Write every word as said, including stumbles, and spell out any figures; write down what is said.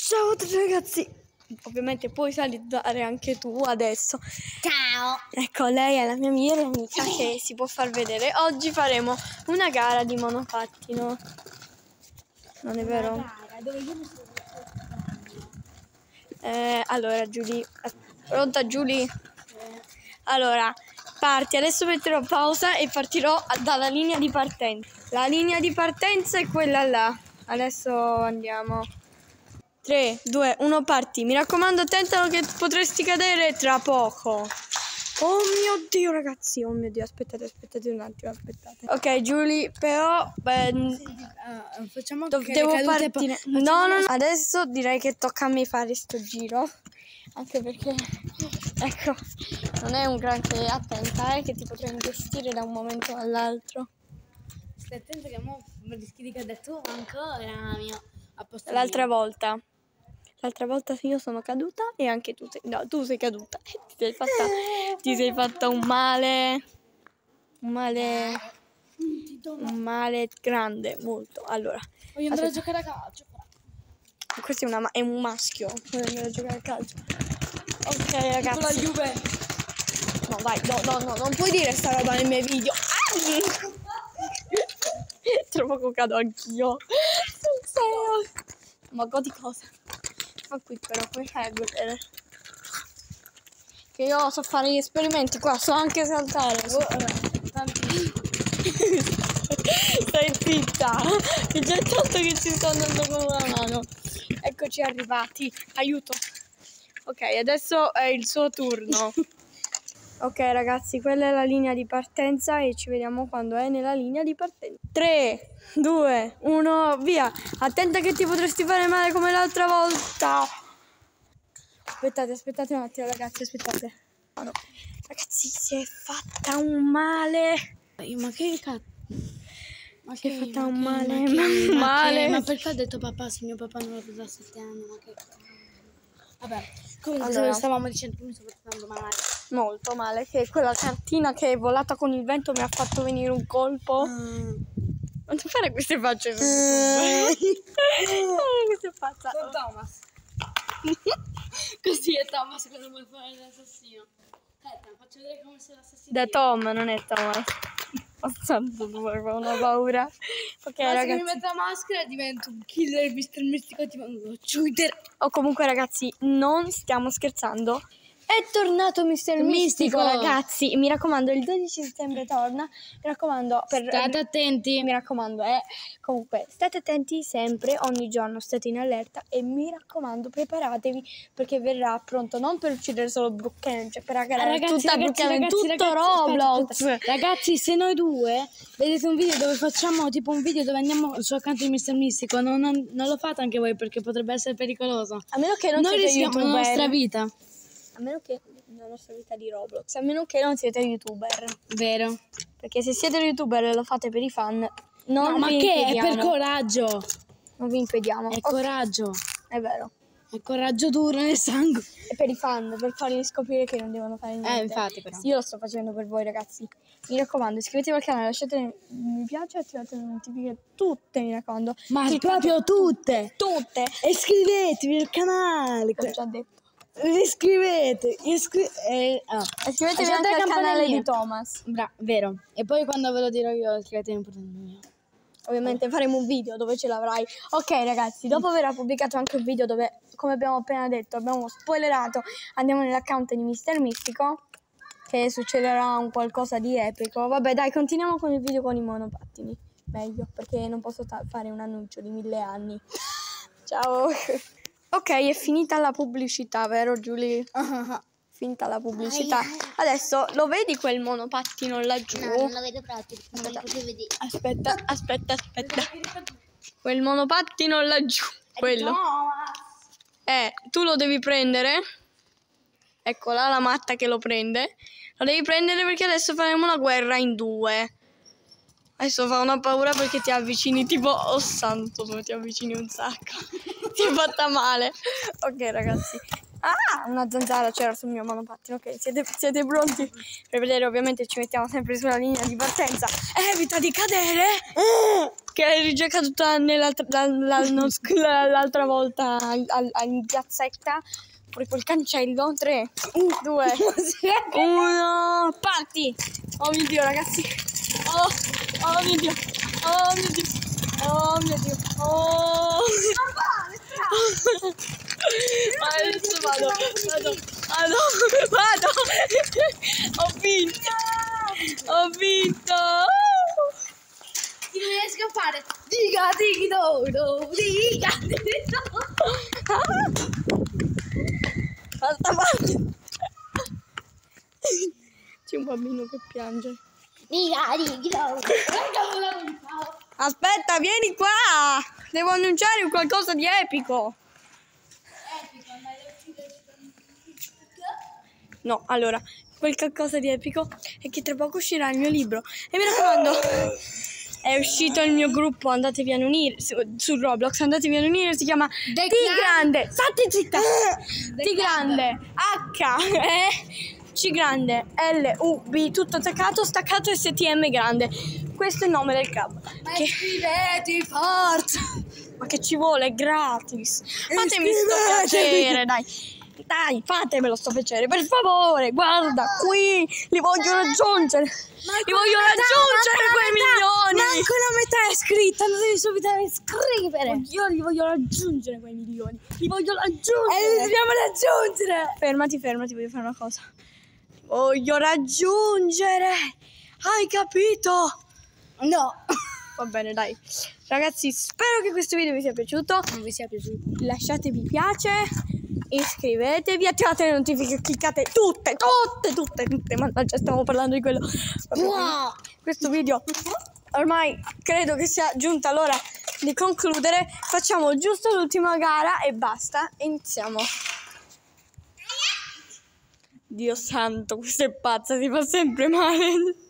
Ciao a tutti ragazzi, ovviamente puoi salutare anche tu adesso. Ciao. Ecco, lei è la mia migliore amica che si può far vedere. Oggi faremo una gara di monopattino. Non è vero? Una gara dove io mi sono Eh, allora Giulia, pronta Giulia? Allora, parti, adesso metterò pausa e partirò dalla linea di partenza. La linea di partenza è quella là. Adesso andiamo. tre, due, uno, parti. Mi raccomando, attenta che potresti cadere tra poco. Oh mio Dio ragazzi, oh mio Dio, aspettate, aspettate un attimo, aspettate. Ok Giulia, però beh, uh, facciamo do- che devo le cadute partire. po- No, no, no, adesso direi che tocca a me fare sto giro. Anche perché, ecco, non è un granché, attenta, eh, che ti potrei investire da un momento all'altro. Stai attento che mo rischi di cadere tu ancora, mio. L'altra volta. L'altra volta io sono caduta e anche tu sei, no, tu sei caduta. Ti sei fatta, ti sei fatta un male, un male, un male grande, molto. Allora, voglio andare a giocare a calcio. questo è, una, è un maschio, voglio andare a giocare a calcio. Ok ragazzi. Con la Juve. No vai, no, no, no, non puoi dire sta roba nei miei video. Ah! Tra poco cado anch'io. Ma godi cosa? Ma qui però come fai a godere? Che io so fare gli esperimenti qua, so anche saltare. So... Stai zitta! È già tanto che ci sto andando con una mano. Eccoci arrivati. Aiuto. Ok, adesso è il suo turno. Ok ragazzi, quella è la linea di partenza e ci vediamo quando è nella linea di partenza. tre, due, uno, via! Attenta che ti potresti fare male come l'altra volta! Aspettate, aspettate un attimo ragazzi, aspettate. Oh, no. Ragazzi, si è fatta un male! Ma che cazzo? Ma si che, è fatta ma un che, male, ma, che, ma, ma male! Che, ma perché ha detto papà se mio papà non l'ha preso a sette anni? Ma che... Vabbè, comunque allora, stavamo dicendo che mi sto facendo male. Molto male, che quella cartina che è volata con il vento mi ha fatto venire un colpo. Mm. Non ti fare queste facce su YouTube. Queste facce. Con Thomas. Così è Thomas quando vuoi fare l'assassino. Aspetta, faccio vedere come sei l'assassino. Da Tom, non è Thomas. Ho santo tu, ho una paura. Ok ma ragazzi. se mi metto la maschera divento un killer mister Mistico, ti vengo a uccidere. O comunque ragazzi, non stiamo scherzando. È tornato mister Mistico, Mistico, ragazzi. Mi raccomando, il dodici settembre torna. Mi raccomando, per, state attenti. Mi raccomando, eh. Comunque, state attenti sempre, ogni giorno state in allerta. E mi raccomando, preparatevi perché verrà pronto non per uccidere solo Brookhaven, cioè per aggregare ragazzi, tutta ragazzi, Brookhaven, ragazzi, tutto ragazzi, Roblox. aspetta, aspetta. Ragazzi, se noi due vedete un video dove facciamo tipo un video dove andiamo sul accanto di mister Mistico, non, non, non lo fate anche voi perché potrebbe essere pericoloso. A meno che non noi siete rischiamo YouTuber. la nostra vita. A meno che la nostra vita di Roblox, a meno che non siete YouTuber. Vero. Perché se siete YouTuber e lo fate per i fan, non no, ma vi che? impediamo. È per coraggio. Non vi impediamo. È Okay. coraggio. È vero. È coraggio duro nel sangue. È per i fan, per fargli scoprire che non devono fare niente. Eh, infatti però. Io lo sto facendo per voi ragazzi. Mi raccomando, iscrivetevi al canale, lasciate mi piace e attivate le notifiche. Tutte, mi raccomando. Ma Cliccate proprio tutte. Tutte. E iscrivetevi al canale. L'ho già detto. Iscrivete, iscri- eh, oh. Iscrivetevi anche al canale di Thomas. Bra- vero. E poi quando ve lo dirò io iscrivetevi pure al mio. Ovviamente faremo un video dove ce l'avrai. Ok ragazzi, dopo aver pubblicato anche un video dove, come abbiamo appena detto, abbiamo spoilerato, andiamo nell'account di mister Mistico, che succederà un qualcosa di epico. Vabbè dai, continuiamo con il video con i monopattini. Meglio, perché non posso fare un annuncio di mille anni. Ciao. Ok, è finita la pubblicità, vero Giulia? Uh-huh. Finita la pubblicità. Adesso lo vedi quel monopattino laggiù? No, non lo vedo proprio, non lo posso vedere. Aspetta, aspetta, aspetta. Quel monopattino laggiù, quello. Eh, tu lo devi prendere. Eccola la matta che lo prende. Lo devi prendere perché adesso faremo una guerra in due. Adesso fa una paura perché ti avvicini tipo, oh santo, dove ti avvicini un sacco. Ti è fatta male. Ok ragazzi. Ah, una zanzara c'era sul mio monopattino. Ok, siete, siete pronti? Per vedere ovviamente ci mettiamo sempre sulla linea di partenza. Evita di cadere. che rigioca tutta nell'altra, l'altra, l'altra volta in piazzetta. Poi col cancello. tre, due, uno, parti! Oh mio Dio, ragazzi! Oh, oh mio Dio! Oh mio Dio! Oh mio Dio! Oh! Adesso vado, vado, vado, vado! Ho vinto! Ho vinto! Ti riesco a fare diga diga do diga diga. Basta, basta. C'è un bambino che piange. Diga, diga. Aspetta, vieni qua! Devo annunciare qualcosa di epico. No, allora, quel qualcosa di epico è che tra poco uscirà il mio libro. E mi raccomando, è uscito il mio gruppo, andatevi a unire su, su Roblox, andatevi a unire, si chiama T grande, state zitta, T grande, H, E, C grande, L, U, B, tutto attaccato, staccato, S T M grande. Questo è il nome del club. Ma Che... iscrivetevi, forza! Ma che ci vuole, è gratis. Fatemi sto piacere, dai. Dai, fatemelo sto piacere, per favore. Guarda, qui li voglio raggiungere. Li voglio raggiungere quei milioni. Manco la metà è scritta, andatevi subito a iscrivere. Io li voglio raggiungere quei milioni. Li voglio E li raggiungere. dobbiamo raggiungere. Fermati, fermati, voglio fare una cosa. Li voglio raggiungere. Hai capito? No. Va bene, dai. Ragazzi, spero che questo video vi sia piaciuto. Non vi sia piaciuto. Lasciate mi piace, iscrivetevi, attivate le notifiche, cliccate tutte, tutte, tutte, tutte. Mannaggia, stiamo parlando di quello. Wow. Questo video ormai credo che sia giunta l'ora di concludere. Facciamo giusto l'ultima gara e basta. Iniziamo. Dio santo, questa è pazza, si fa sempre male.